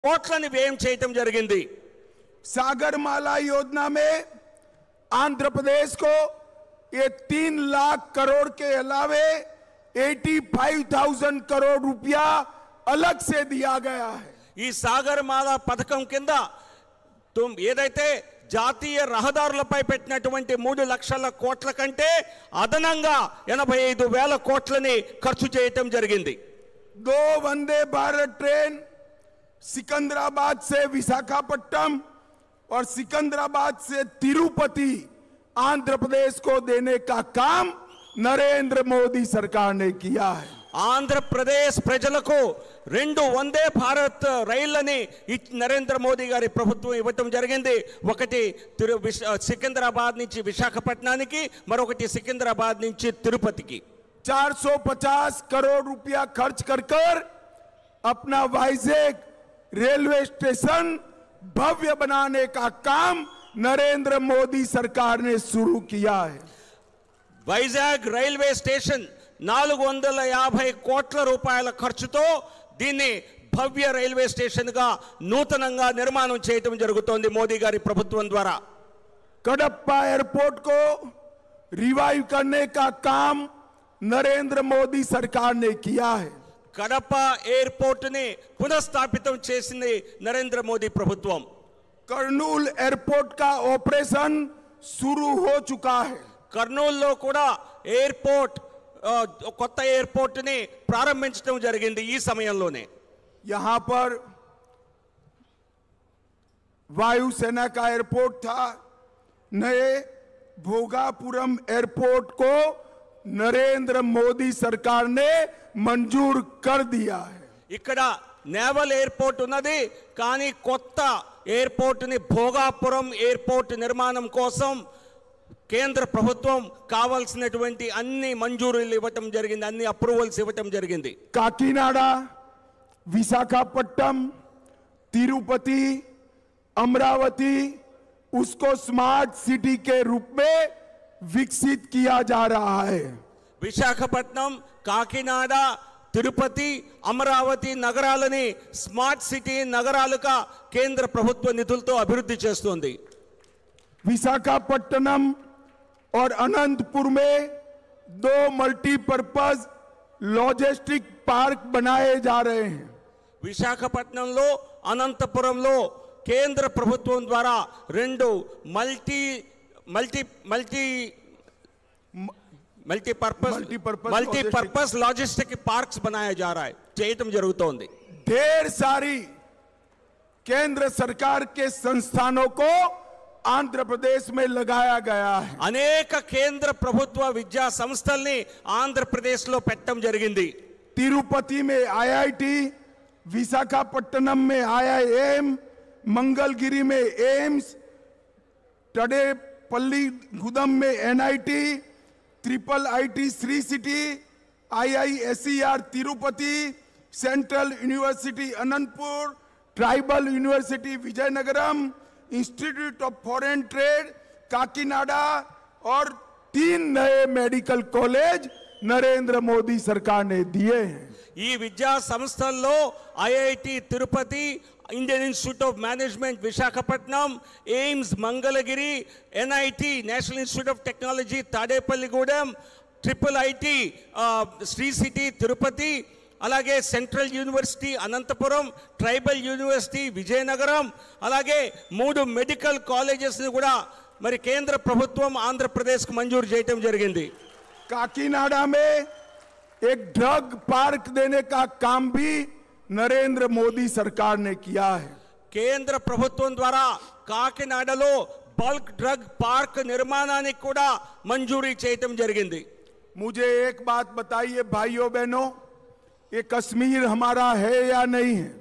కోట్లని వ్యయం చేయటం జరిగింది। सागरमाला योजना में आंध्र प्रदेश को ये 3 लाख करोड़ के अलावे 85,000 करोड़ रुपया अलग से दिया गया है। ఈ సాగరమాల పథకం కింద ఏదైతే జాతీయ రహదారులపై పెట్టినటువంటి 3 లక్షల కోట్ల కంటే అదనంగా 85,000 కోట్లని ఖర్చు చేయటం జరిగింది। 2 वंदे भारत ट्रेन सिकंदराबाद से विशाखापट्टनम और सिकंदराबाद से तिरुपति आंध्र प्रदेश को देने का काम नरेंद्र मोदी सरकार ने किया है। ఆంధ్ర ప్రదేశ్ ప్రజలకు 2 వందే భారత్ రైళ్లని నరేంద్ర మోదీ గారి ప్రభుత్వం ఇవ్వటం జరిగింది। ఒకటి సికింద్రాబాద్ నుంచి విశాఖపట్నానికి, మరొకటి సికింద్రాబాద్ నుంచి తిరుపతికి। 450 करोड़ रुपया खर्च कर अपना वाइजैक रेलवे स्टेशन भव्य बनाने का काम नरेंद्र मोदी सरकार ने शुरू किया है। వైజాగ్ రైల్వే స్టేషన్ 450 కోట్ల రూపాయల ఖర్చుతో దీన్ని భవ్య రైల్వే స్టేషన్ గా నూతనంగా నిర్మాణం చేయటం జరుగుతోంది మోదీ గారి ప్రభుత్వం ద్వారా। कडप्पा एयरपोर्ट को रिवाइव करने का काम नरेंद्र मोदी सरकार ने किया है। కడప ఎయిర్పోర్ట్ ని పునఃస్థాపితం చేసింది నరేంద్ర మోదీ ప్రభుత్వం। कर्नूल एयरपोर्ट का ऑपरेशन शुरू हो चुका है। కర్నూలులో కూడా ఎయిర్పోర్ట్ కొత్త ఎయిర్పోర్ట్ ని ప్రారంభించడం జరిగింది ఈ సమయంలోనే। यहां पर वायुसेना का एयरपोर्ट था, नए भोगापुरम एयरपोर्ट को नरेंद्र मोदी सरकार ने मंजूर कर दिया है। ఇక్కడ నేవల్ ఎయిర్పోర్ట్ ఉన్నది, కానీ కొత్త ఎయిర్పోర్ట్ ని భోగాపురం ఎయిర్పోర్ట్ నిర్మాణం కోసం కేంద్ర ప్రభుత్వం కావాల్సినటువంటి అన్ని మంజూరీలు ఇవ్వటం జరిగింది, అన్ని అప్రూవల్స్ ఇవ్వటం జరిగింది। काकीनाडा, विशाखापट्टनम, तिरुपति, अमरावती उसको स्मार्ट सिटी के रूप में विकसित किया जा रहा है। విశాఖపట్నం, కాకినాడ, తిరుపతి, అమరావతి నగరాలని స్మార్ట్ సిటీ నగరాలుగా కేంద్ర ప్రభుత్వ నిధులతో అభివృద్ధి చేస్తుంది। विशाखापट्टनम और अनंतपुर में 2 मल्टीपर्पज लॉजिस्टिक पार्क बनाए जा रहे हैं। విశాఖపట్నంలో, అనంతపురంలో కేంద్ర ప్రభుత్వం ద్వారా 2 मल्टीपर्पज लॉजिस्टिक पार्क्स बनाया जा रहा है, చేయటం జరుగుతోంది। ढेर सारी केंद्र सरकार के संस्थानों को आंध्र प्रदेश में लगाया गया है। అనేక కేంద్ర ప్రభుత్వ విద్యా సంస్థల్ని ఆంధ్రప్రదేశ్ లో పెట్టడం జరిగింది। तिरुपति में IIT, विशाखापट्टनम में IIM, मंगलगिरी में एम्स, टडेपल्ली गुदम में NIT, IIIT Sri city, IISER Tirupati, central university Anantapur, tribal university Vizianagaram, institute of foreign trade Kakinada और 3 नए मेडिकल कॉलेज नरेंद्र मोदी सरकार ने दिए हैं। ఈ విద్యా సంస్థల్లో IIT Tirupati, Indian institute of management Visakhapatnam, AIIMS Mangalagiri, NIT national institute of technology Tadepalligudem, IIIT Sri city Tirupati, అలాగే central university Anantapuram, tribal university Vizianagaram, అలాగే 3 మెడికల్ కాలేజెస్ని కూడా మరి కేంద్ర ప్రభుత్వం ఆంధ్రప్రదేశ్కు మంజూరు చేయటం జరిగింది। काकीनाडा में एक ड्रग पार्क देने का काम भी नरेंद्र मोदी सरकार ने किया है। కేంద్ర ప్రభుత్వం ద్వారా కాకినాడలో బల్క్ డ్రగ్ పార్క్ నిర్మాణానికి కూడా మంజూరీ చేయటం జరిగింది। मुझे एक बात बताइए भाइयों बहनों, ये कश्मीर हमारा है या नहीं है?